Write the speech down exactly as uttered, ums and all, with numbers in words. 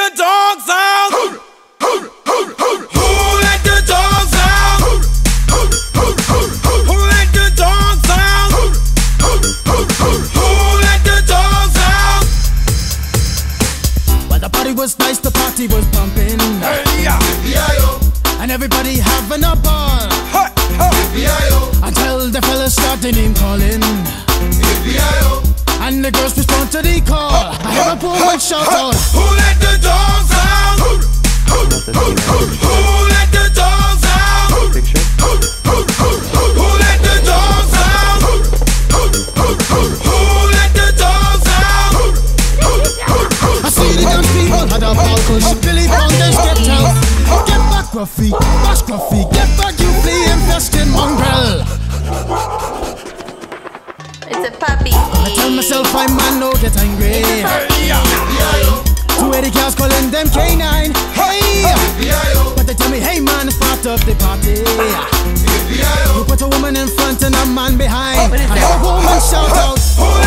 the dogs out? Who let the dogs out? Who let the dogs out? Who let the dogs out? Well, the party was nice, the party was pumping. Hey, yeah. And everybody having a ball. Hey, hey. Until the fellas started name calling. And the girls respond to the call. I hear a poor one shout out. Who let the dogs out? Who let the dogs out? Who let the dogs out? Who let the dogs out? I see the dance people had a ball push. Billy Founders get out. Get back, Gruffy, bash Gruffy. Get back, you flea infested mongrel. It's a puppy. I tell myself I'm man, no get angry. Two eighty cars calling them K nine. Hey, but they tell me, hey man, it's part of the party. You put a woman in front and a man behind. I hear a woman shout out.